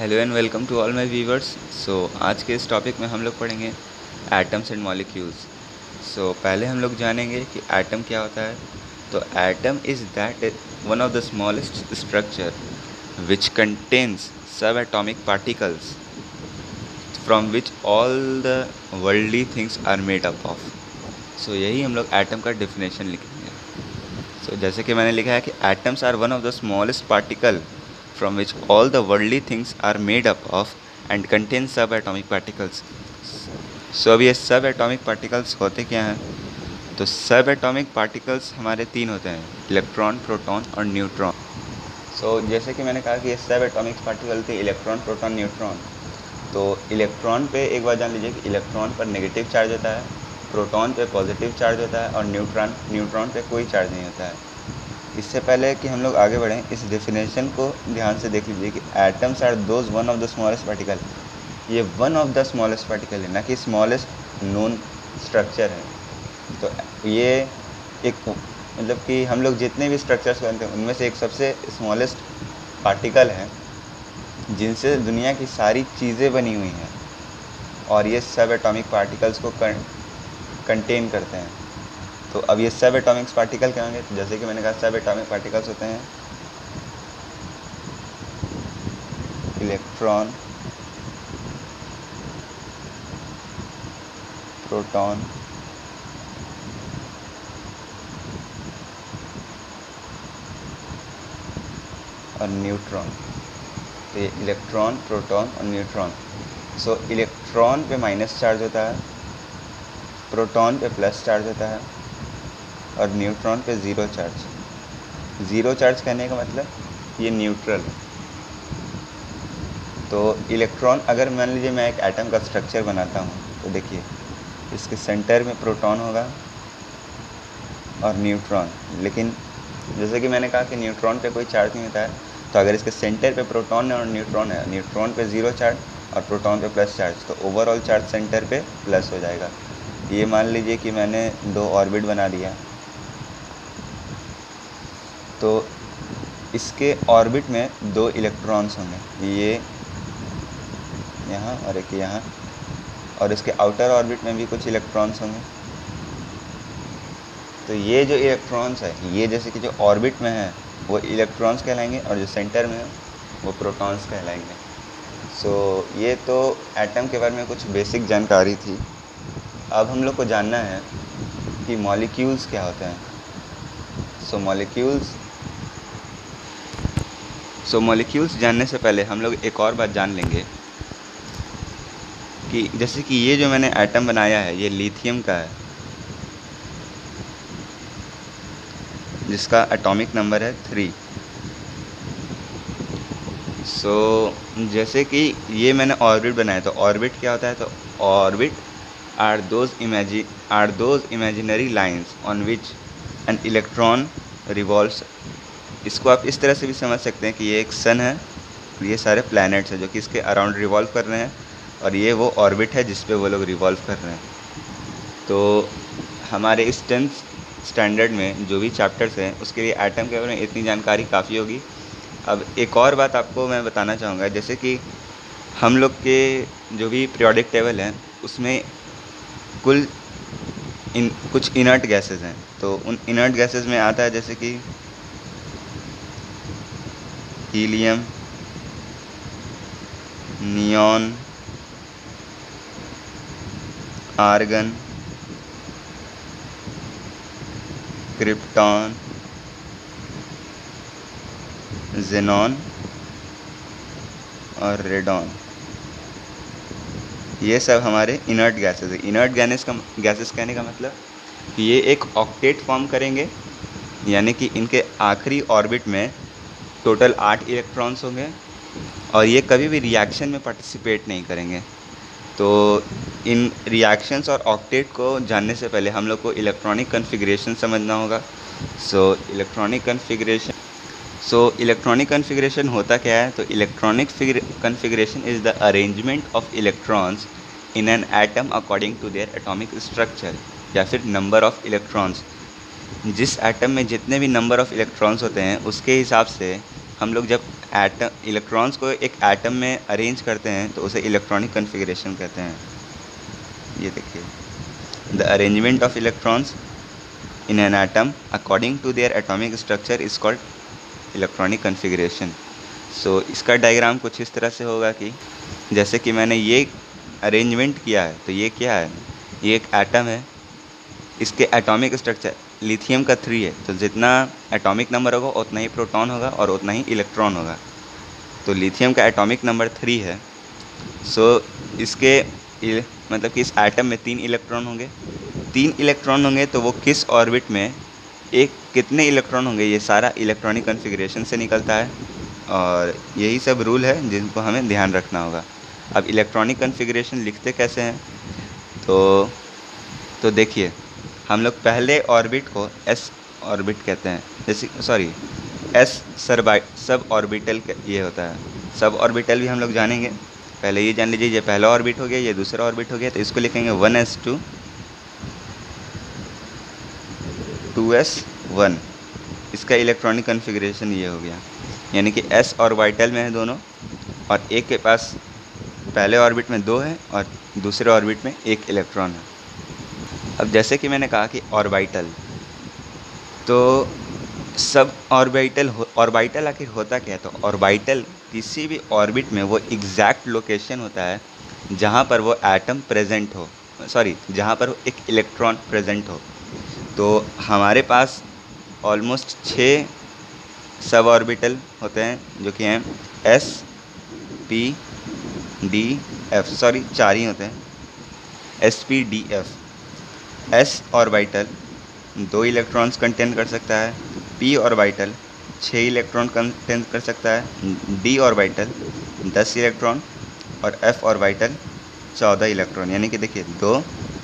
Hello and welcome to all my viewers. आज के इस टॉपिक में हम लोग पढ़ेंगे एटम्स एंड मॉलिक्यूल्स। पहले हम लोग जानेंगे कि एटम क्या होता है। तो atom is that one of the smallest structure which contains subatomic particles from which all the worldly things are made up of. यही हम लोग एटम का डिफिनेशन लिखेंगे। जैसे कि मैंने लिखा है कि atoms are one of the smallest particle from which all the worldly things are made up of and contain subatomic particles. अब ये सब एटॉमिक पार्टिकल्स होते क्या हैं? तो सब एटॉमिक पार्टिकल्स हमारे तीन होते हैं, इलेक्ट्रॉन, प्रोटॉन और न्यूट्रॉन। जैसे कि मैंने कहा कि ये सब एटॉमिक पार्टिकल थे इलेक्ट्रॉन, प्रोटॉन, न्यूट्रॉन। तो इलेक्ट्रॉन पे एक बार जान लीजिए कि इलेक्ट्रॉन पर नेगेटिव चार्ज होता है, प्रोटॉन पे पॉजिटिव चार्ज होता है और न्यूट्रॉन पे कोई चार्ज नहीं होता है। इससे पहले कि हम लोग आगे बढ़ें, इस डेफिनेशन को ध्यान से देख लीजिए कि atoms are those one of the smallest particle. ये one of the smallest particle है, ना कि स्मॉलेस्ट नोन स्ट्रक्चर है। तो ये एक मतलब कि हम लोग जितने भी स्ट्रक्चर्स बनते हैं उनमें से एक सबसे स्मॉलेस्ट पार्टिकल है जिनसे दुनिया की सारी चीज़ें बनी हुई हैं, और ये सब एटॉमिक पार्टिकल्स को कंटेन करते हैं। तो अब ये सब एटॉमिक पार्टिकल क्या होंगे? तो जैसे कि मैंने कहा, सब एटॉमिक पार्टिकल्स होते हैं इलेक्ट्रॉन, प्रोटॉन, और न्यूट्रॉन। तो ये इलेक्ट्रॉन, प्रोटॉन और न्यूट्रॉन। इलेक्ट्रॉन पे माइनस चार्ज होता है, प्रोटॉन पे प्लस चार्ज होता है और न्यूट्रॉन पे ज़ीरो चार्ज। ज़ीरो चार्ज कहने का मतलब ये न्यूट्रल है। तो इलेक्ट्रॉन, अगर मान लीजिए मैं एक एटम का स्ट्रक्चर बनाता हूँ, तो देखिए इसके सेंटर में प्रोटॉन होगा और न्यूट्रॉन। लेकिन जैसे कि मैंने कहा कि न्यूट्रॉन पे कोई चार्ज नहीं होता है, तो अगर इसके सेंटर पे प्रोटॉन और न्यूट्रॉन है, न्यूट्रॉन पे ज़ीरो चार्ज और प्रोटॉन पे प्लस चार्ज, तो ओवरऑल चार्ज सेंटर पे प्लस हो जाएगा। ये मान लीजिए कि मैंने दो ऑर्बिट बना दिया, तो इसके ऑर्बिट में दो इलेक्ट्रॉन्स होंगे, ये यहाँ और एक यहाँ, और इसके आउटर ऑर्बिट में भी कुछ इलेक्ट्रॉन्स होंगे। तो ये जो इलेक्ट्रॉन्स है, ये जैसे कि जो ऑर्बिट में है वो इलेक्ट्रॉन्स कहलाएंगे और जो सेंटर में है वो प्रोटॉन्स कहलाएंगे। ये तो एटम के बारे में कुछ बेसिक जानकारी थी। अब हम लोग को जानना है कि मॉलिक्यूल्स क्या होते हैं। मॉलिक्यूल्स जानने से पहले हम लोग एक और बात जान लेंगे कि जैसे कि ये जो मैंने एटम बनाया है, ये लिथियम का है जिसका एटॉमिक नंबर है 3। जैसे कि ये मैंने ऑर्बिट बनाया, तो ऑर्बिट क्या होता है? तो orbit are those imaginary lines on which an electron revolves. इसको आप इस तरह से भी समझ सकते हैं कि ये एक सन है, ये सारे प्लैनेट्स हैं जो कि इसके अराउंड रिवॉल्व कर रहे हैं, और ये वो ऑर्बिट है जिस पे वो लोग रिवॉल्व कर रहे हैं। तो हमारे इस 10th स्टैंडर्ड में जो भी चैप्टर्स हैं उसके लिए एटम के बारे में इतनी जानकारी काफ़ी होगी। अब एक और बात आपको मैं बताना चाहूँगा, जैसे कि हम लोग के जो भी पीरियोडिक टेबल हैं उसमें कुल कुछ इनर्ट गैसेस हैं। तो उन इनर्ट गैसेस में आता है जैसे कि helium, neon, argon, krypton, xenon और रेडॉन। ये सब हमारे इनर्ट गैसेस है। इनर्ट गैसेस कहने का मतलब कि ये एक ऑक्टेट फॉर्म करेंगे, यानी कि इनके आखिरी ऑर्बिट में टोटल 8 इलेक्ट्रॉन्स होंगे और ये कभी भी रिएक्शन में पार्टिसिपेट नहीं करेंगे। तो इन रिएक्शंस और ऑक्टेट को जानने से पहले हम लोग को इलेक्ट्रॉनिक कन्फिग्रेशन समझना होगा। इलेक्ट्रॉनिक कन्फिग्रेशन होता क्या है? तो electronic configuration is the arrangement of electrons in an atom according to their atomic structure, या फिर नंबर ऑफ इलेक्ट्रॉन्स। जिस एटम में जितने भी नंबर ऑफ इलेक्ट्रॉन्स होते हैं उसके हिसाब से हम लोग जब एटम इलेक्ट्रॉन्स को एक एटम में अरेंज करते हैं तो उसे इलेक्ट्रॉनिक कन्फिग्रेशन कहते हैं। ये देखिए, the arrangement of electrons in an atom according to their atomic structure is called electronic configuration. So इसका डायग्राम कुछ इस तरह से होगा कि जैसे कि मैंने ये अरेंजमेंट किया है, तो ये क्या है, ये एक एटम है, इसके एटॉमिक स्ट्रक्चर लिथियम का 3 है, तो जितना एटॉमिक नंबर होगा उतना ही प्रोटॉन होगा और उतना ही इलेक्ट्रॉन होगा। तो लिथियम का एटॉमिक नंबर 3 है। सो इसके मतलब कि इस एटम में 3 इलेक्ट्रॉन होंगे। 3 इलेक्ट्रॉन होंगे तो वो किस ऑर्बिट में कितने इलेक्ट्रॉन होंगे, ये सारा इलेक्ट्रॉनिक कन्फिग्रेशन से निकलता है और यही सब रूल है जिनको हमें ध्यान रखना होगा। अब इलेक्ट्रॉनिक कन्फिग्रेशन लिखते कैसे हैं, तो देखिए, हम लोग पहले ऑर्बिट को एस ऑर्बिट कहते हैं, जैसे एस सब ऑर्बिटल ये होता है। सब ऑर्बिटल भी हम लोग जानेंगे। पहले ये जान लीजिए, ये पहला ऑर्बिट हो गया, ये दूसरा ऑर्बिट हो गया, तो इसको लिखेंगे 1s2 2s1। इसका इलेक्ट्रॉनिक कन्फिग्रेशन ये हो गया, यानी कि s ऑर्बिटल में है दोनों, और एक के पास पहले ऑर्बिट में 2 है और दूसरे ऑर्बिट में 1 इलेक्ट्रॉन है। अब जैसे कि मैंने कहा कि ऑर्बिटल, तो सब ऑर्बिटल आखिर होता क्या है, तो ऑर्बिटल किसी भी ऑर्बिट में वो एग्जैक्ट लोकेशन होता है जहाँ पर वो एटम प्रेजेंट हो, जहाँ पर एक इलेक्ट्रॉन प्रेजेंट हो। तो हमारे पास ऑलमोस्ट 6 सब ऑर्बिटल होते हैं जो कि हैं s p d f, 4 ही होते हैं, s p d f। s orbital 2 electrons contain कर सकता है, p ऑर्बिटल 6 इलेक्ट्रॉन कंटेन कर सकता है, d ऑर्बिटल 10 इलेक्ट्रॉन और f ऑर्बिटल 14 इलेक्ट्रॉन। यानी कि देखिए 2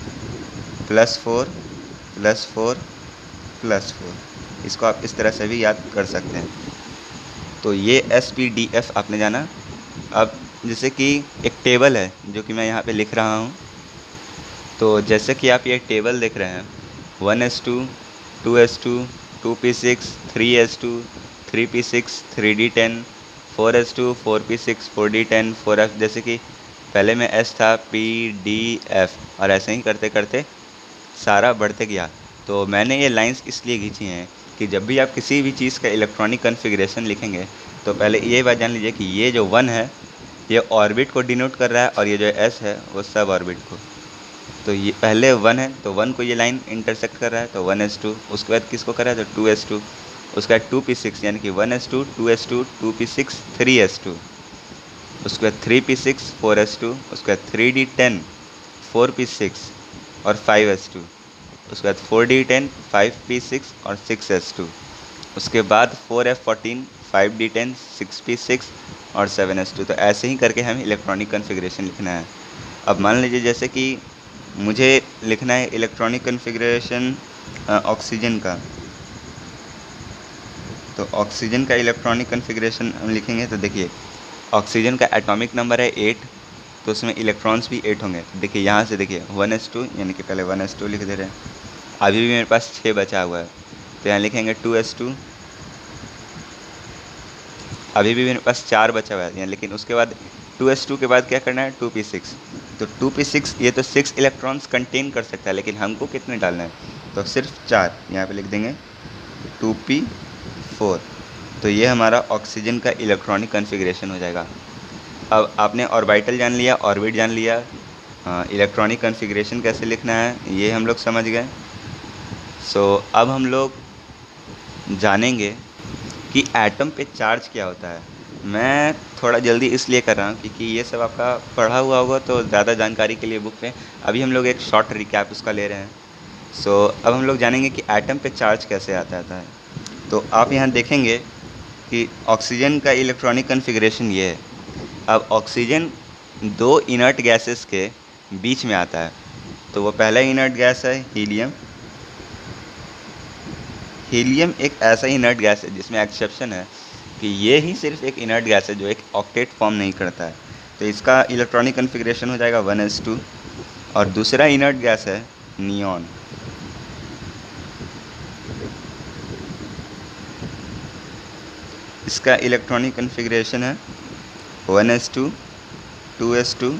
+ 4 + 4 + 4, इसको आप इस तरह से भी याद कर सकते हैं। तो ये s p d f आपने जाना। अब जैसे कि एक टेबल है जो कि मैं यहाँ पे लिख रहा हूँ, तो जैसे कि आप ये टेबल देख रहे हैं 1s2 2s2 2p6 3s2 3p6 3d10 4s2 4p6 4d10 4f, जैसे कि पहले में s था p d f और ऐसे ही करते करते सारा बढ़ते गया। तो मैंने ये लाइंस इसलिए खींची हैं कि जब भी आप किसी भी चीज़ का इलेक्ट्रॉनिक कन्फिग्रेशन लिखेंगे तो पहले ये बात जान लीजिए कि ये जो 1 है ये ऑर्बिट को डिनोट कर रहा है और ये जो s है वो सब ऑर्बिट को। तो ये पहले 1 है तो 1 को ये लाइन इंटरसेक्ट कर रहा है, तो 1s2, उसके बाद किसको कर रहा है, तो 2s2, उसके बाद 2p6 यानी कि 1s2 2s2 2p6 3s2, उसके बाद 3p6 4s2, उसके बाद 3d10 4p6 और 5s2, उसके बाद 4d10 5p6 और 6s2, उसके बाद 4f14 5d10 6p6 और 7s2। तो ऐसे ही करके हमें इलेक्ट्रॉनिक कन्फिग्रेशन लिखना है। अब मान लीजिए जैसे कि मुझे लिखना है इलेक्ट्रॉनिक कन्फिग्रेशन ऑक्सीजन का, तो ऑक्सीजन का इलेक्ट्रॉनिक कन्फिग्रेशन हम लिखेंगे। तो देखिए ऑक्सीजन का एटॉमिक नंबर है 8, तो उसमें इलेक्ट्रॉन्स भी 8 होंगे। तो देखिए यहाँ से देखिए 1s2 यानी कि पहले 1s2 लिख दे रहे हैं, अभी भी मेरे पास 6 बचा हुआ है, तो यहाँ लिखेंगे 2s2, अभी भी मेरे पास 4 बचा हुआ है, लेकिन उसके बाद 2s2 के बाद क्या करना है 2p6, तो 2p6 ये तो 6 इलेक्ट्रॉन्स कंटेन कर सकता है, लेकिन हमको कितने डालना है, तो सिर्फ 4, यहाँ पे लिख देंगे 2p4। तो ये हमारा ऑक्सीजन का इलेक्ट्रॉनिक कन्फिग्रेशन हो जाएगा। अब आपने ऑर्बिटल जान लिया, ऑर्बिट जान लिया, इलेक्ट्रॉनिक कन्फिग्रेशन कैसे लिखना है ये हम लोग समझ गए। सो अब हम लोग जानेंगे कि एटम पे चार्ज क्या होता है। मैं थोड़ा जल्दी इसलिए कर रहा हूँ क्योंकि ये सब आपका पढ़ा हुआ होगा, तो ज़्यादा जानकारी के लिए बुक पे अभी हम लोग एक शॉर्ट रिकैप उसका ले रहे हैं। सो अब हम लोग जानेंगे कि एटम पे चार्ज कैसे आता है। तो आप यहाँ देखेंगे कि ऑक्सीजन का इलेक्ट्रॉनिक कन्फिग्रेशन ये है। अब ऑक्सीजन 2 इनर्ट गैसेस के बीच में आता है, तो वो पहला इनर्ट गैस है हीलियम। हीलियम एक ऐसा इनर्ट गैस है जिसमें एक्सेप्शन है कि ये ही सिर्फ एक इनर्ट गैस है जो एक ऑक्टेट फॉर्म नहीं करता है, तो इसका इलेक्ट्रॉनिक कन्फिग्रेशन हो जाएगा 1s2। और दूसरा इनर्ट गैस है नियॉन। इसका इलेक्ट्रॉनिक कन्फिग्रेशन है 1s2 2s2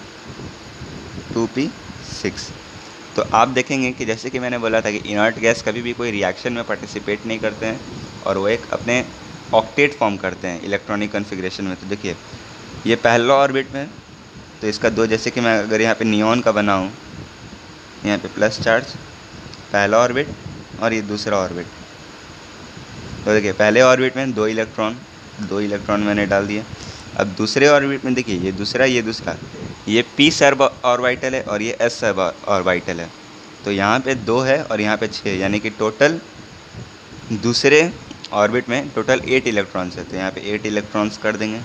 2p6। तो आप देखेंगे कि जैसे कि मैंने बोला था कि इनर्ट गैस कभी भी कोई रिएक्शन में पार्टिसिपेट नहीं करते हैं और वो एक अपने ऑक्टेट फॉर्म करते हैं इलेक्ट्रॉनिक कन्फिग्रेशन में। तो देखिए ये पहला ऑर्बिट में, तो इसका दो, जैसे कि मैं अगर यहाँ पे नियॉन का बनाऊँ, यहाँ पे प्लस चार्ज पहला ऑर्बिट और ये दूसरा ऑर्बिट। तो देखिए पहले ऑर्बिट में दो इलेक्ट्रॉन मैंने डाल दिए। अब दूसरे ऑर्बिट में देखिए ये दूसरा ये p सब ऑर्बिटल है और ये s सब ऑर्बिटल है। तो यहाँ पे 2 है और यहाँ पे 6, यानी कि टोटल दूसरे ऑर्बिट में टोटल 8 इलेक्ट्रॉन्स है। तो यहाँ पे 8 इलेक्ट्रॉन्स कर देंगे।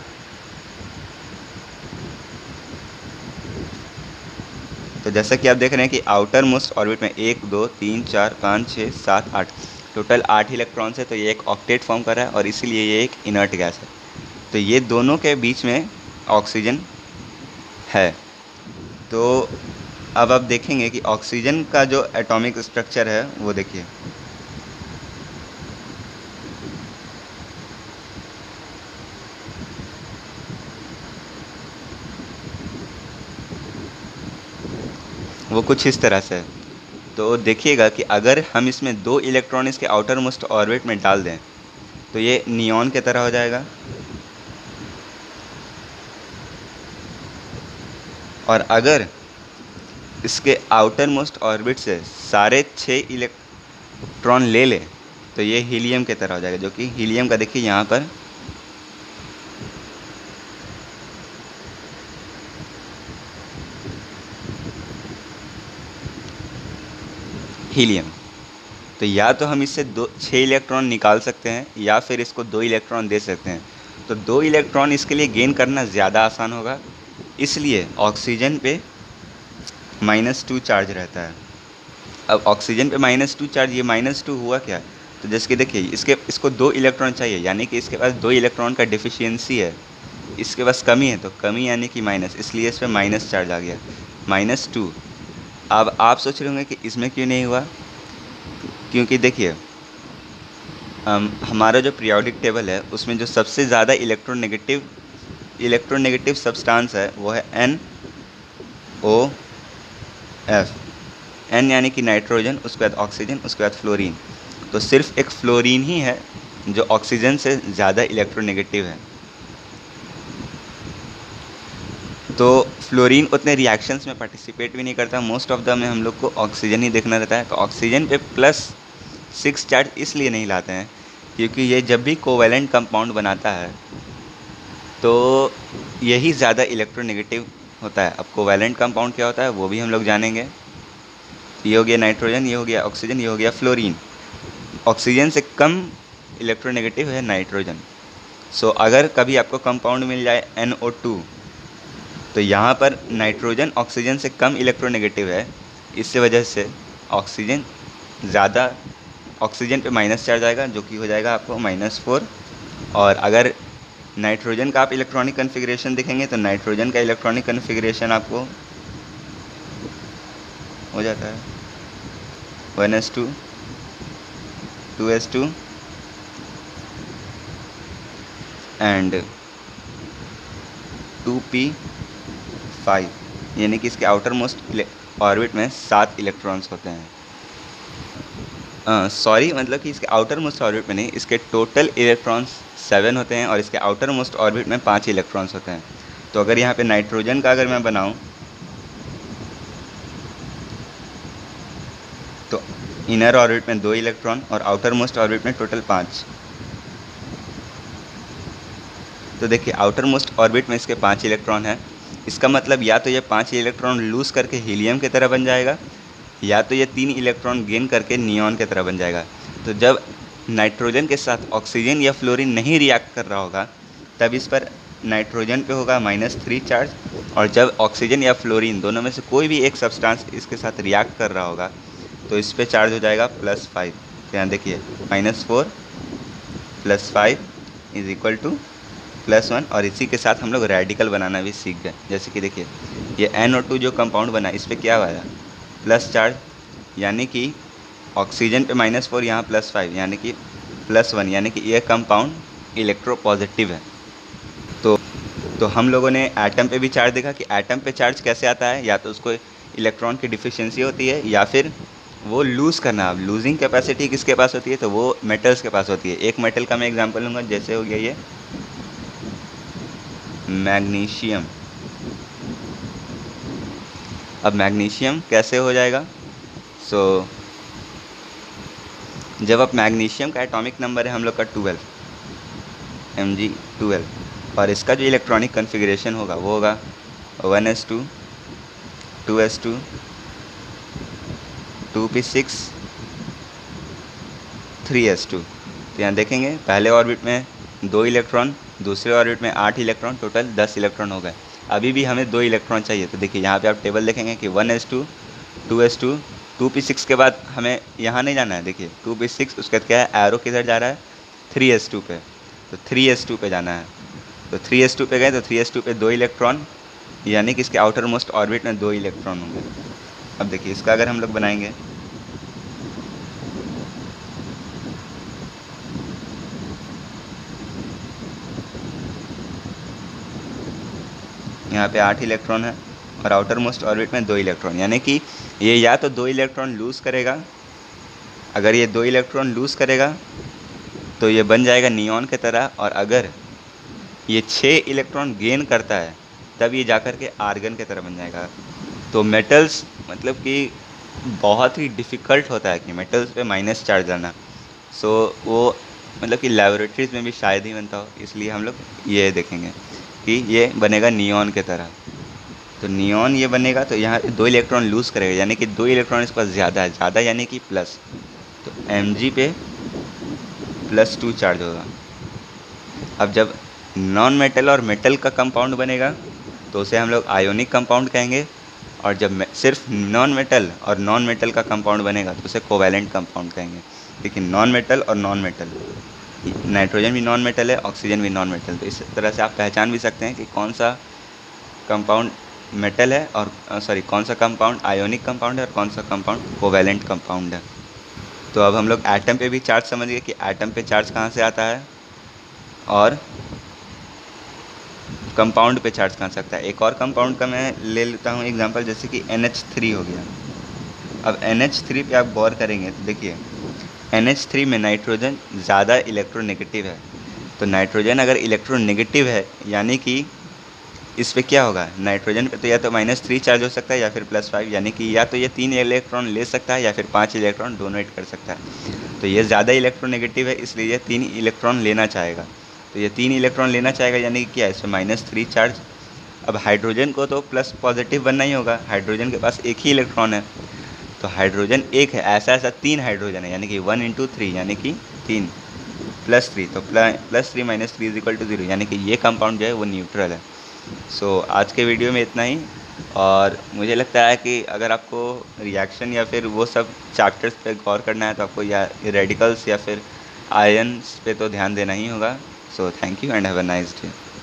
तो जैसा कि आप देख रहे हैं कि आउटर मोस्ट ऑर्बिट में 1 2 3 4 5 6 7 8 टोटल 8 इलेक्ट्रॉन्स है। तो ये एक ऑक्टेट फॉर्म कर रहा है और इसीलिए ये एक इनर्ट गैस है। तो ये दोनों के बीच में ऑक्सीजन है। तो अब आप देखेंगे कि ऑक्सीजन का जो एटॉमिक स्ट्रक्चर है वो देखिए, वो कुछ इस तरह से है। तो देखिएगा कि अगर हम इसमें 2 इलेक्ट्रॉन इसके आउटर मोस्ट ऑर्बिट में डाल दें तो ये नियॉन की तरह हो जाएगा, और अगर इसके आउटर मोस्ट ऑर्बिट से सारे 6 इलेक्ट्रॉन ले ले तो ये हीलियम की तरह हो जाएगा, जो कि हीलियम का देखिए यहाँ पर हीलियम। तो या तो हम इससे 6 इलेक्ट्रॉन निकाल सकते हैं या फिर इसको 2 इलेक्ट्रॉन दे सकते हैं। तो 2 इलेक्ट्रॉन इसके लिए गेन करना ज़्यादा आसान होगा, इसलिए ऑक्सीजन पे -2 चार्ज रहता है। अब ऑक्सीजन पे -2 चार्ज, ये -2 हुआ क्या? तो जैसे कि देखिए इसको 2 इलेक्ट्रॉन चाहिए, यानी कि इसके पास 2 इलेक्ट्रॉन का डिफिशियंसी है, इसके पास कमी है। तो कमी यानी कि माइनस, इसलिए इस पर माइनस चार्ज आ गया, -2। अब आप सोच रहे होंगे कि इसमें क्यों नहीं हुआ, क्योंकि देखिए हमारा जो पीरियोडिक टेबल है उसमें जो सबसे ज़्यादा इलेक्ट्रोनेगेटिव सब्सटेंस है वो है NOF। N यानी कि नाइट्रोजन, उसके बाद ऑक्सीजन, उसके बाद फ्लोरीन। तो सिर्फ एक फ्लोरीन ही है जो ऑक्सीजन से ज़्यादा इलेक्ट्रोनेगेटिव है। तो फ्लोरीन उतने रिएक्शंस में पार्टिसिपेट भी नहीं करता, मोस्ट ऑफ द में हम लोग को ऑक्सीजन ही देखना रहता है। तो ऑक्सीजन पे +6 चार्ज इसलिए नहीं लाते हैं क्योंकि ये जब भी कोवैलेंट कंपाउंड बनाता है तो यही ज़्यादा इलेक्ट्रोनेगेटिव होता है। अब कोवैलेंट कंपाउंड क्या होता है वो भी हम लोग जानेंगे। ये हो गया नाइट्रोजन, ये हो गया ऑक्सीजन, ये हो गया फ्लोरीन। ऑक्सीजन से कम इलेक्ट्रोनेगेटिव है नाइट्रोजन। सो अगर कभी आपको कंपाउंड मिल जाए NO2, तो यहाँ पर नाइट्रोजन ऑक्सीजन से कम इलेक्ट्रोनेगेटिव है, इससे वजह से ऑक्सीजन पे माइनस चार्ज आएगा, जो कि हो जाएगा आपको -4। और अगर नाइट्रोजन का आप इलेक्ट्रॉनिक कन्फिग्रेशन देखेंगे तो नाइट्रोजन का इलेक्ट्रॉनिक कन्फिग्रेशन आपको हो जाता है 1s2 2s2 एंड 2p5, यानी कि इसके आउटर मोस्ट ऑर्बिट में 7 इलेक्ट्रॉन्स होते हैं। सॉरी, मतलब कि इसके आउटर मोस्ट ऑर्बिट में नहीं, इसके टोटल इलेक्ट्रॉन्स 7 होते हैं और इसके आउटर मोस्ट ऑर्बिट में 5 इलेक्ट्रॉन्स होते हैं। तो अगर यहाँ पे नाइट्रोजन का अगर मैं बनाऊँ तो इनर ऑर्बिट में 2 इलेक्ट्रॉन और आउटर मोस्ट ऑर्बिट में टोटल 5। तो देखिए आउटर मोस्ट ऑर्बिट में इसके 5 इलेक्ट्रॉन हैं। इसका मतलब या तो ये 5 इलेक्ट्रॉन लूज़ करके हीलियम की तरह बन जाएगा, या तो ये 3 इलेक्ट्रॉन गेन करके नियॉन की तरह बन जाएगा। तो जब नाइट्रोजन के साथ ऑक्सीजन या फ्लोरीन नहीं रिएक्ट कर रहा होगा तब इस पर नाइट्रोजन पे होगा -3 चार्ज, और जब ऑक्सीजन या फ्लोरीन दोनों में से कोई भी एक सब्सटेंस इसके साथ रिएक्ट कर रहा होगा तो इस पर चार्ज हो जाएगा +5। तो यहाँ देखिए -4 + 5 = +1। और इसी के साथ हम लोग रेडिकल बनाना भी सीख गए। जैसे कि देखिए ये NO2 जो कंपाउंड बना, इस पर क्या हुआ प्लस चार्ज, यानी कि ऑक्सीजन पे -4, यहाँ +5 यानी कि +1, यानी कि ये कंपाउंड इलेक्ट्रोपॉजिटिव है। तो तो हम लोगों ने एटम पे भी चार्ज देखा कि एटम पे चार्ज कैसे आता है, या तो उसको इलेक्ट्रॉन की डिफिशिएंसी होती है या फिर वो लूज़ करना। अब लूजिंग कैपेसिटी किसके पास होती है, तो वो मेटल्स के पास होती है। एक मेटल का मैं एग्जांपल लूँगा, जैसे हो गया ये मैग्नीशियम। अब मैग्नीशियम कैसे हो जाएगा, सो जब आप मैग्नीशियम का एटॉमिक नंबर है हम लोग का 12 Mg12, और इसका जो इलेक्ट्रॉनिक कन्फिग्रेशन होगा वो होगा 1s2 2s2 2p6 3s2। तो यहाँ देखेंगे पहले ऑर्बिट में 2 इलेक्ट्रॉन, दूसरे ऑर्बिट में 8 इलेक्ट्रॉन, टोटल 10 इलेक्ट्रॉन हो गए। अभी भी हमें 2 इलेक्ट्रॉन चाहिए। तो देखिए यहाँ पे आप टेबल देखेंगे कि 1s2 2s2 2p6 के बाद हमें यहाँ नहीं जाना है। देखिए 2p6 उसके बाद क्या है, एरो किधर जा रहा है, 3s2 पे। तो 3s2 पे जाना है। तो 3s2 पे गए तो 3s2 पे 2 इलेक्ट्रॉन, यानी कि इसके आउटर मोस्ट ऑर्बिट में 2 इलेक्ट्रॉन होंगे। अब देखिए इसका अगर हम लोग बनाएंगे, यहाँ पे 8 इलेक्ट्रॉन है और आउटर मोस्ट ऑर्बिट में 2 इलेक्ट्रॉन, यानी कि ये या तो 2 इलेक्ट्रॉन लूज़ करेगा। अगर ये 2 इलेक्ट्रॉन लूज़ करेगा तो ये बन जाएगा नियॉन की तरह, और अगर ये 6 इलेक्ट्रॉन गेन करता है तब ये जाकर के आर्गन की तरह बन जाएगा। तो मेटल्स मतलब कि बहुत ही डिफ़िकल्ट होता है कि मेटल्स पे माइनस चार्ज लाना। सो वो मतलब कि लैबोरेटरीज़ में भी शायद ही बनता हो, इसलिए हम लोग ये देखेंगे कि ये बनेगा नियॉन की तरह। तो नियॉन ये बनेगा तो यहाँ 2 इलेक्ट्रॉन लूज़ करेगा, यानी कि 2 इलेक्ट्रॉन इसके पास ज़्यादा है, ज़्यादा यानी कि प्लस। तो Mg पे +2 चार्ज होगा। अब जब नॉन मेटल और मेटल का कंपाउंड बनेगा तो उसे हम लोग आयोनिक कंपाउंड कहेंगे, और जब सिर्फ नॉन मेटल और नॉन मेटल का कंपाउंड बनेगा तो उसे कोवैलेंट कंपाउंड कहेंगे। लेकिन नॉन मेटल और नॉन मेटल, नाइट्रोजन भी नॉन मेटल है, ऑक्सीजन भी नॉन मेटल। तो इस तरह से आप पहचान भी सकते हैं कि कौन सा कंपाउंड मेटल है और कौन सा कंपाउंड आयोनिक कंपाउंड है और कौन सा कंपाउंड कोवैलेंट कंपाउंड है। तो अब हम लोग एटम पे भी चार्ज समझ गए कि एटम पे चार्ज कहाँ से आता है और कंपाउंड पे चार्ज कहाँ से आता है। एक और कंपाउंड का मैं ले लेता हूँ एग्जांपल, जैसे कि NH3 हो गया। अब NH3 पे आप गौर करेंगे तो देखिए NH3 में नाइट्रोजन ज़्यादा इलेक्ट्रोनेगेटिव है। तो नाइट्रोजन अगर इलेक्ट्रोनेगेटिव है यानी कि इस पे क्या होगा, नाइट्रोजन पे तो या तो -3 चार्ज हो सकता है या फिर +5, यानी कि या तो ये 3 इलेक्ट्रॉन ले सकता है या फिर 5 इलेक्ट्रॉन डोनेट कर सकता है। तो ये ज़्यादा इलेक्ट्रोनेगेटिव है, इसलिए ये 3 इलेक्ट्रॉन लेना चाहेगा। तो ये 3 इलेक्ट्रॉन लेना चाहेगा यानी कि क्या है, इसमें -3 चार्ज। अब हाइड्रोजन को तो प्लस पॉजिटिव बनना ही होगा, हाइड्रोजन के पास एक ही इलेक्ट्रॉन है। तो हाइड्रोजन एक है, ऐसा 3 हाइड्रोजन है, यानी कि 1 × 3 यानी कि 3 +3। तो +3 - 3 = 0, यानी कि ये कंपाउंड जो है वो न्यूट्रल है। सो आज के वीडियो में इतना ही, और मुझे लगता है कि अगर आपको रिएक्शन या फिर वो सब चैप्टर्स पे गौर करना है तो आपको या रेडिकल्स या फिर आयन्स पे तो ध्यान देना ही होगा। So thank you and have a nice day.